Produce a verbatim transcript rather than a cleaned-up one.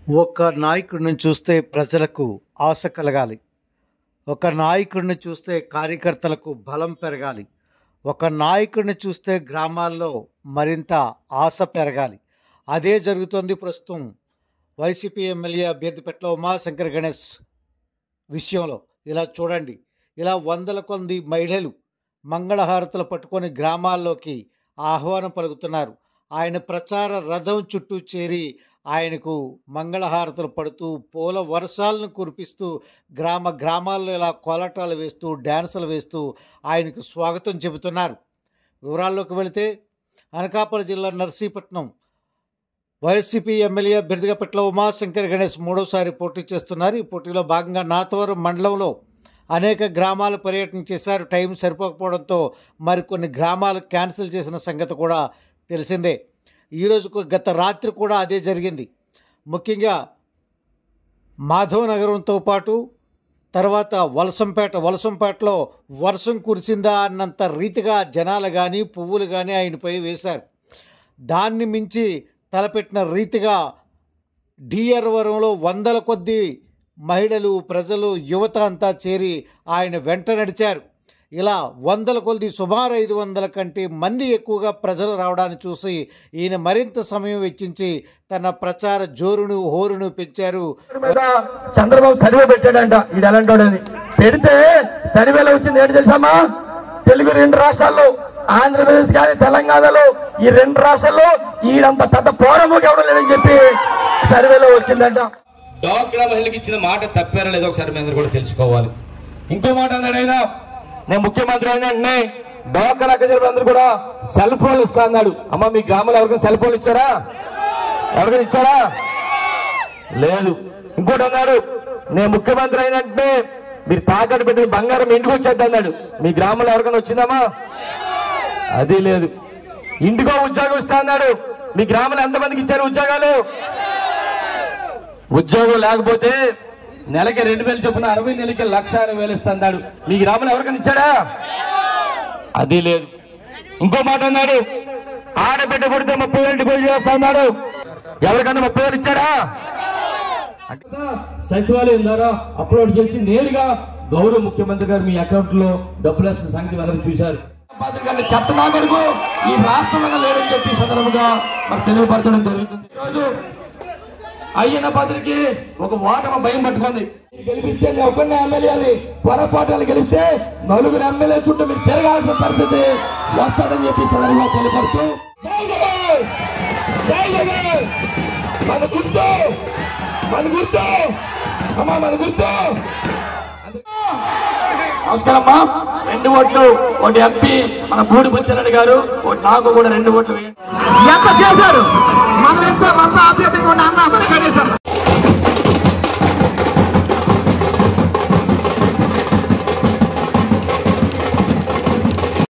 ఒక నాయకుడిని చూస్తే ప్రజలకు ఆశ కలగాలి. ఒక నాయకుడిని చూస్తే కార్యకర్తలకు బలం పెరగాలి. ఒక నాయకుడిని చూస్తే గ్రామాల్లో మరింత ఆశ పెరగాలి. అదే జరుగుతోంది ప్రస్తుతం వైసీపీ ఎమ్మెల్యే అభ్యర్థిపెట్ల ఉమాశంకర్ గణేష్ విషయంలో. ఇలా చూడండి, ఇలా వందల కొద్ది మహిళలు మంగళహారతులు పట్టుకొని గ్రామాల్లోకి ఆహ్వానం పలుకుతున్నారు. ఆయన ప్రచార రథం చుట్టూ చేరి ఆయనకు మంగళహారతులు పడుతూ పూల వర్షాలను కురిపిస్తూ గ్రామ గ్రామాల్లో ఇలా కోలాటాలు వేస్తూ డ్యాన్సులు వేస్తూ ఆయనకు స్వాగతం చెబుతున్నారు. వివరాల్లోకి వెళితే అనకాపల్లి జిల్లా నర్సీపట్నం వైసీపీ ఎమ్మెల్యే అభ్యర్థిగా పెట్ల ఉమాశంకర్ గణేష్ మూడోసారి పోటీ చేస్తున్నారు. ఈ పోటీలో భాగంగా నాతవరం మండలంలో అనేక గ్రామాలు పర్యటన చేశారు. టైం సరిపోకపోవడంతో మరికొన్ని గ్రామాలు క్యాన్సిల్ చేసిన సంగతి కూడా తెలిసిందే. ఈరోజుకు గత రాత్రి కూడా అదే జరిగింది. ముఖ్యంగా మాధవ్ నగరంతో పాటు తర్వాత వలసంపేట వలసంపేటలో వర్షం కురిసిందా అన్నంత రీతిగా జనాలు కానీ పువ్వులు కానీ ఆయనపై వేశారు. దాన్ని మించి తలపెట్టిన రీతిగా డిఆర్వరంలో వందల కొద్ది మహిళలు ప్రజలు యువత అంతా చేరి ఆయన వెంట నడిచారు. ఇలా వందల కొద్ది సుమారు ఐదు వందల కంటే మంది ఎక్కువగా ప్రజలు రావడాన్ని చూసి ఈయన మరింత సమయం వెచ్చించి తన ప్రచార జోరును హోరును పెంచారు. చంద్రబాబు సర్వే పెట్టాడంట, ఇది ఎలాంటి పెడితే సర్వేలో వచ్చింది ఏంటి తెలుసామా? తెలుగు రెండు రాష్ట్రాల్లో ఆంధ్రప్రదేశ్ కానీ తెలంగాణలో ఈ రెండు రాష్ట్రాల్లో ఈడంత పెద్ద పోరముకి ఎవడం లేదని చెప్పి సర్వేలో వచ్చిందంట. డాక్రా మహిళకి ఇచ్చిన మాట తప్పారా లేదో ఒకసారి మీ అందరూ కూడా తెలుసుకోవాలి. ఇంకో మాట అన్నాడు ఆయన, నేను ముఖ్యమంత్రి అయినా అంటే డాక్రా అందరూ కూడా సెల్ ఫోన్లు ఇస్తా అన్నాడు. అమ్మ మీ గ్రామంలో ఎవరికైనా సెల్ ఫోన్ ఇచ్చారా? ఎవరికైనా ఇచ్చారా? లేదు. ఇంకోటి అన్నాడు, నేను ముఖ్యమంత్రి అయినంటే మీరు తాకట్టు పెట్టిన బంగారం ఇంటికి వచ్చేద్ది అన్నాడు. మీ గ్రామంలో ఎవరికైనా వచ్చిందమ్మా? అది లేదు. ఇంటికో ఉద్యోగం ఇస్తా అన్నాడు. మీ గ్రామంలో ఎంతమందికి ఇచ్చారు ఉద్యోగాలు? ఉద్యోగం లేకపోతే నెలకి రెండు వేలు చొప్పున అరవై నెలకి లక్ష అరవై వేలు ఇస్తా అన్నాడు. మీ గ్రామంలో ఎవరికైనా ఇచ్చాడా? అది లేదు. ఇంకో మాట అన్నాడు, ఆడబిడ్డ పుడితే ముప్పై వేలు పోయి చేస్తా అన్నాడు. ఎవరికన్నా ముప్పై వేలు ఇచ్చాడా? సచివాలయం ద్వారా అప్లోడ్ చేసి నేరుగా గౌరవ ముఖ్యమంత్రి గారు మీ అకౌంట్ లో డబ్బులు వేస్తున్న సంగతి అందరూ చూశారు. చట్టనామలకు ఈ రాష్ట్రంలో లేదని చెప్పి సందర్భంగా మనకు తెలియపరచడం జరుగుతుంది. ఈరోజు అయ్యన్న పాత్రకి ఒక ఓటమి భయం పట్టుకుంది. గెలిపిస్తే ఒకరిని ఎమ్మెల్యేని పొరపాటు గెలిస్తే నలుగురు ఎమ్మెల్యే చుట్టూ మీరు తిరగాల్సిన పరిస్థితి వస్తుందని చెప్పి సందర్భంగా తెలియపరుస్తూ మన గుర్తు మన గుర్తు అమ్మా మన గుర్తు. నమస్కారం అమ్మా. రెండు ఓట్లు, ఒకటి ఎంపీ మన బూడి బుచ్చరెడ్డి గారు, ఒకటి నాకు కూడా రెండు ఓట్లు వేయండి. ఎంత చేశారు? మనం ఎంత మంది ఆప్యాయతగా ఉన్న అన్న